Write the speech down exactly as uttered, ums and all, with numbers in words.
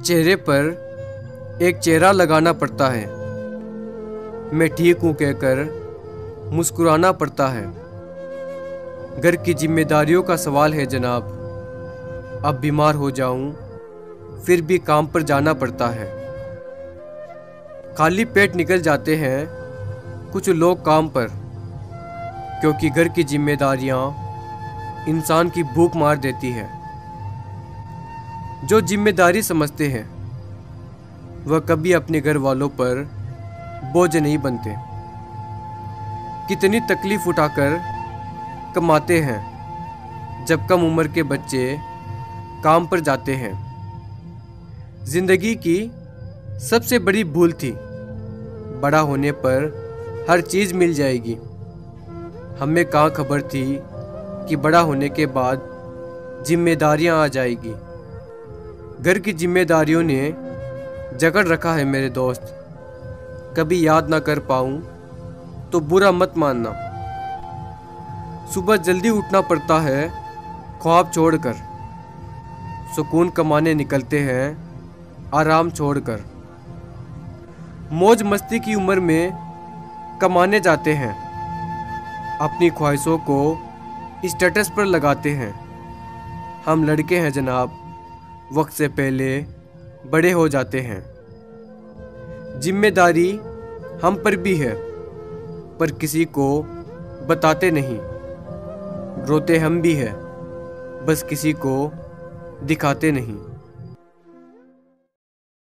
चेहरे पर एक चेहरा लगाना पड़ता है। मैं ठीक हूँ कहकर मुस्कुराना पड़ता है। घर की जिम्मेदारियों का सवाल है जनाब। अब बीमार हो जाऊं फिर भी काम पर जाना पड़ता है। खाली पेट निकल जाते हैं कुछ लोग काम पर, क्योंकि घर की जिम्मेदारियां इंसान की भूख मार देती है। जो जिम्मेदारी समझते हैं वह कभी अपने घर वालों पर बोझ नहीं बनते। कितनी तकलीफ उठाकर कमाते हैं जब कम उम्र के बच्चे काम पर जाते हैं। जिंदगी की सबसे बड़ी भूल थी बड़ा होने पर हर चीज़ मिल जाएगी। हमें कहाँ खबर थी कि बड़ा होने के बाद जिम्मेदारियां आ जाएगी। घर की जिम्मेदारियों ने जकड़ रखा है मेरे दोस्त। कभी याद ना कर पाऊं तो बुरा मत मानना। सुबह जल्दी उठना पड़ता है ख्वाब छोड़कर। सुकून कमाने निकलते हैं आराम छोड़कर। मौज मस्ती की उम्र में कमाने जाते हैं। अपनी ख्वाहिशों को स्टेटस पर लगाते हैं। हम लड़के हैं जनाब, वक्त से पहले बड़े हो जाते हैं। जिम्मेदारी हम पर भी है पर किसी को बताते नहीं। रोते हम भी हैं बस किसी को दिखाते नहीं।